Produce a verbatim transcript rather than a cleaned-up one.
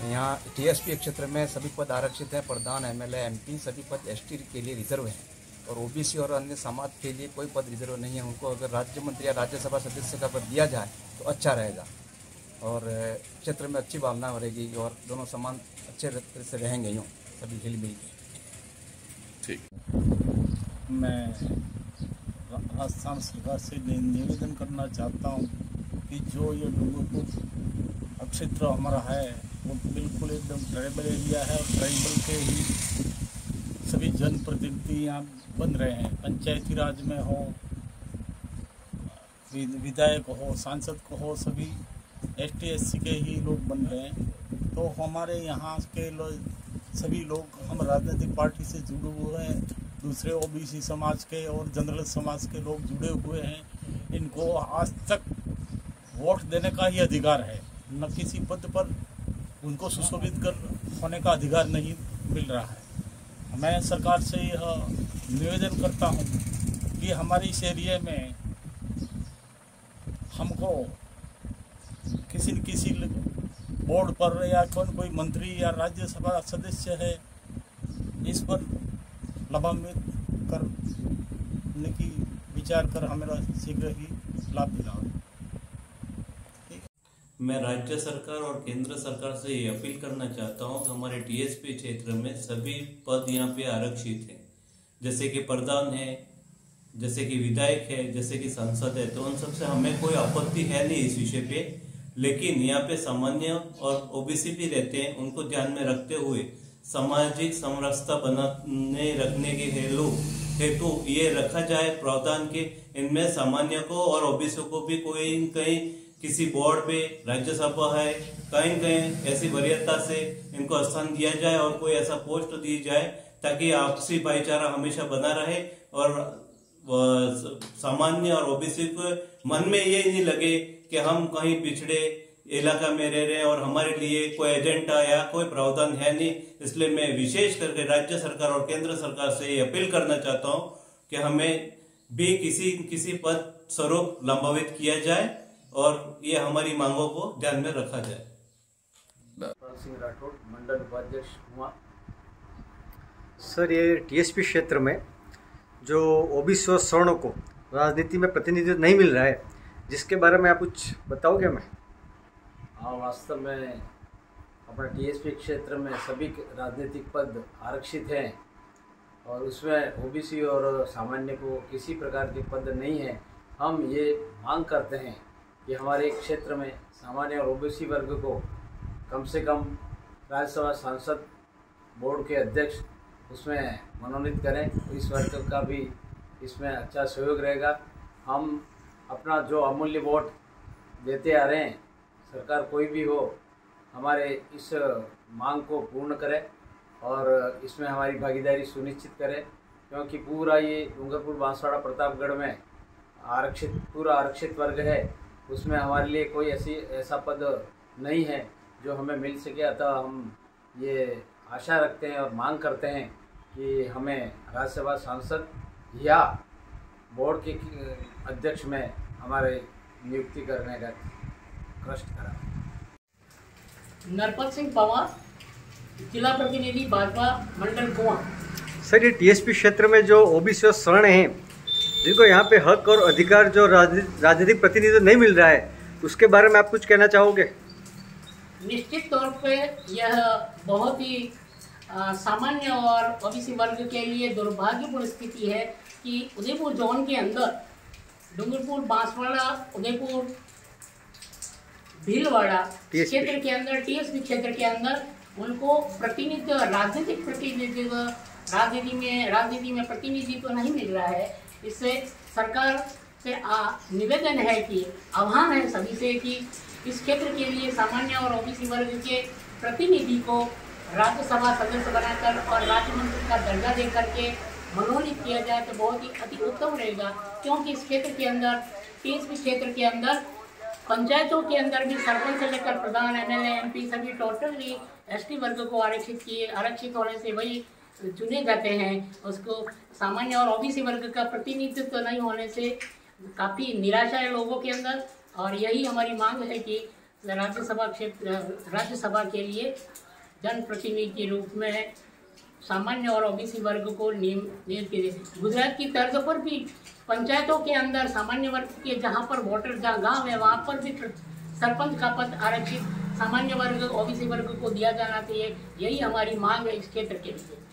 यहाँ टीएसपी क्षेत्र में सभी पद आरक्षित हैं। प्रधान, एमएलए, एमपी सभी पद एसटी के लिए रिजर्व हैं और ओबीसी और अन्य समाज के लिए कोई पद रिजर्व नहीं है। उनको अगर राज्य मंत्री या राज्यसभा सदस्य का पद दिया जाए तो अच्छा रहेगा और क्षेत्र में अच्छी भावना रहेगी और दोनों समान अच्छे तरह से रहेंगे यूँ सभी हिल मिल के। ठीक, मैं राजस्थान सरकार से निवेदन करना चाहता हूँ कि जो ये डूंगरपुर क्षेत्र हमारा है वो बिल्कुल एकदम ट्राइबल एरिया है और ट्राइबल के ही सभी जनप्रतिनिधि यहाँ बन रहे हैं। पंचायती राज में हो, विधायक हो, सांसद को हो, सभी एस टी एस सी के ही लोग बन रहे हैं। तो हमारे यहाँ के लोग सभी लोग हम राजनीतिक पार्टी से जुड़े हुए हैं, दूसरे ओबीसी समाज के और जनरल समाज के लोग जुड़े हुए हैं। इनको आज तक वोट देने का ही अधिकार है, न किसी पद पर उनको सुशोभित कर होने का अधिकार नहीं मिल रहा है। मैं सरकार से यह निवेदन करता हूँ कि हमारे इस एरिया में हमको किसी न किसी बोर्ड पर या कौन कोई मंत्री या राज्यसभा सदस्य है इस पर लाभान्वित करने की विचार कर हमें शीघ्र ही लाभ दिलाओ। मैं राज्य सरकार और केंद्र सरकार से ये अपील करना चाहता हूँ कि हमारे टीएसपी क्षेत्र में सभी पद यहाँ पे आरक्षित हैं, जैसे कि प्रधान है, जैसे कि विधायक है, जैसे कि सांसद है, तो उन सबसे हमें कोई आपत्ति है नहीं इस विषय पे। लेकिन यहाँ पे सामान्य और ओबीसी भी रहते हैं, उनको ध्यान में रखते हुए सामाजिक समरसता बनाने रखने के हेतु हेतु ये रखा जाए प्रावधान के इनमें सामान्य को और ओबीसी को भी कोई कहीं किसी बोर्ड पे, राज्यसभा है, कहीं कहीं ऐसी वरीयता से इनको स्थान दिया जाए और कोई ऐसा पोस्ट दी जाए ताकि आपसी भाईचारा हमेशा बना रहे और सामान्य और ओबीसी को मन में ये नहीं लगे कि हम कहीं पिछड़े इलाका में रह रहे हैं और हमारे लिए कोई एजेंडा या कोई प्रावधान है नहीं। इसलिए मैं विशेष करके राज्य सरकार और केंद्र सरकार से ये अपील करना चाहता हूं कि हमें भी किसी किसी पद स्वरूप लंबित किया जाए और ये हमारी मांगों को ध्यान में रखा जाए। सिंह राठौड़, मंडल उपाध्यक्ष हुआ। सर, ये टीएसपी क्षेत्र में जो ओबीसी और सवर्णों को राजनीति में प्रतिनिधित्व नहीं मिल रहा है, जिसके बारे में आप कुछ बताओगे हमें? हाँ, वास्तव में अपने टीएसपी क्षेत्र में सभी राजनीतिक पद आरक्षित हैं और उसमें ओबीसी और सामान्य को किसी प्रकार के पद नहीं है। हम ये मांग करते हैं कि हमारे क्षेत्र में सामान्य और ओबीसी वर्ग को कम से कम राज्यसभा सांसद, बोर्ड के अध्यक्ष उसमें मनोनीत करें, तो इस वर्ग का भी इसमें अच्छा सहयोग रहेगा। हम अपना जो अमूल्य वोट देते आ रहे हैं, सरकार कोई भी हो, हमारे इस मांग को पूर्ण करे और इसमें हमारी भागीदारी सुनिश्चित करें, क्योंकि पूरा ये डूंगरपुर, बांसवाड़ा, प्रतापगढ़ में आरक्षित पूरा आरक्षित वर्ग है, उसमें हमारे लिए कोई ऐसी ऐसा पद नहीं है जो हमें मिल सके। अतः हम ये आशा रखते हैं और मांग करते हैं कि हमें राज्यसभा सांसद या बोर्ड के अध्यक्ष में हमारे नियुक्ति करने का कष्ट करा। नरपत सिंह पवार, जिला प्रतिनिधि भाजपा मंडल गोवा। सर, ये टीएसपी क्षेत्र में जो ओबीसी और सवर्ण हैं, जिनको यहाँ पे हक और अधिकार जो राजनीतिक प्रतिनिधित्व नहीं मिल रहा है, उसके बारे में आप कुछ कहना चाहोगे? निश्चित तौर पे यह बहुत ही आ, सामान्य और ओबीसी वर्ग के लिए दुर्भाग्यपूर्ण स्थिति है कि उदयपुर जोन के अंदर डूंगरपुर, बांसवाड़ा, उदयपुर, भीलवाड़ा क्षेत्र के अंदर, टीएसपी क्षेत्र के अंदर उनको प्रतिनिधित्व, राजनीतिक प्रतिनिधित्व, राजनीति में राजनीति में प्रतिनिधित्व तो नहीं मिल रहा है। इससे सरकार से आ, निवेदन है कि आह्वान है सभी से कि इस क्षेत्र के लिए सामान्य और ओबीसी वर्ग के प्रतिनिधि को राज्यसभा सदस्य बनाकर और राज्य मंत्री का दर्जा दे करके मनोनीत किया जाए तो बहुत ही अति उत्तम रहेगा, क्योंकि इस क्षेत्र के अंदर, टीएसपी क्षेत्र के अंदर पंचायतों के अंदर भी सरपंच से लेकर प्रधान, एमएलए, एमपी सभी टोटली एसटी वर्ग को आरक्षित किए आरक्षित होने से वही चुने जाते हैं। उसको सामान्य और ओबीसी वर्ग का प्रतिनिधित्व तो नहीं होने से काफ़ी निराशा है लोगों के अंदर और यही हमारी मांग है कि राज्यसभा क्षेत्र राज्यसभा के लिए जनप्रतिनिधि के रूप में सामान्य और ओबीसी वर्ग को नियम नियत किए। गुजरात की तर्ज पर भी पंचायतों के अंदर सामान्य वर्ग के जहाँ पर वोटर जहाँ गाँव है वहाँ पर भी सरपंच का पद आरक्षित सामान्य वर्ग ओबीसी वर्ग को दिया जाना चाहिए। यही हमारी मांग है इस क्षेत्र के लिए।